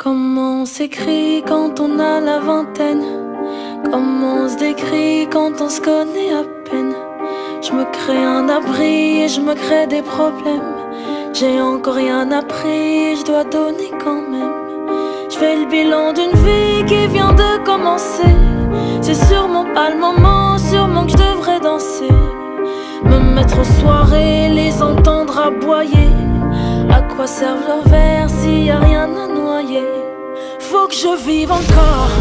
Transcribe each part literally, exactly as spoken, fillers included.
Comment on s'écrit quand on a la vingtaine? Comment on se décrit quand on se connaît à peine? Je me crée un abri et je me crée des problèmes. J'ai encore rien appris, je dois donner quand même. Je fais le bilan d'une vie qui vient de commencer. C'est sûrement pas le moment, sûrement que je devrais danser. Me mettre aux soirées, les entendre aboyer. À quoi servent leurs verres s'il y a rien à noyer? Faut que je vive encore.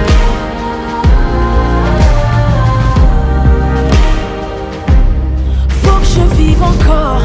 Faut que je vive encore.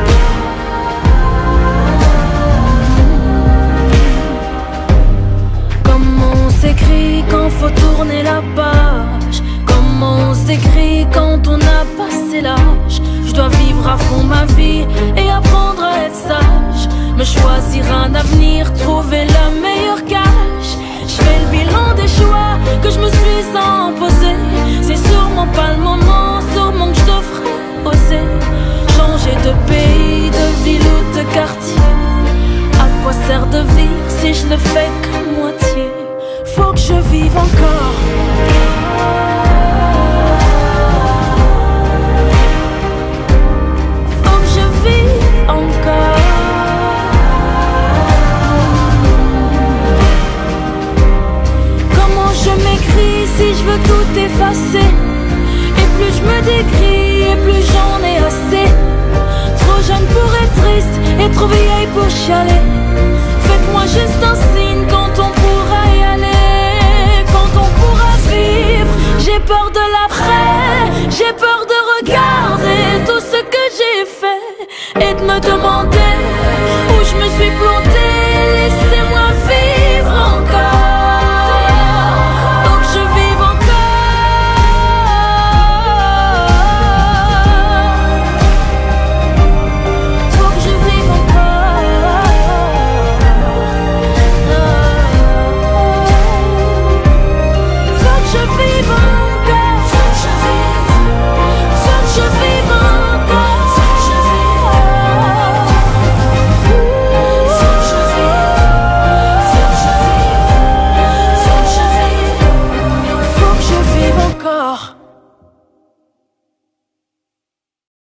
Comment on s'écrit quand faut tourner la page? Comment on s'écrit quand on a passé l'âge? Je dois vivre à fond ma vie et apprendre à être sage. Me choisir un avenir, trouver la meilleure gage. Je fais le bilan des choix que je me suis imposés. C'est sûrement pas le moment, sûrement que je devrais oser changer de pays, de ville ou de quartier. À quoi sert de vivre si je le fais qu'à moitié? Faut que je vive encore. Faut que je vive encore. Comment je m'écris si je veux tout effacer? Et plus je me décris et plus j'en ai assez. Trop jeune pour être triste et trop vieille pour chialer. Faites-moi juste un signe quand on pourra y aller, quand on pourra vivre. J'ai peur de l'après, j'ai peur de regarder tout ce que j'ai fait et de me demander où je me suis plantée.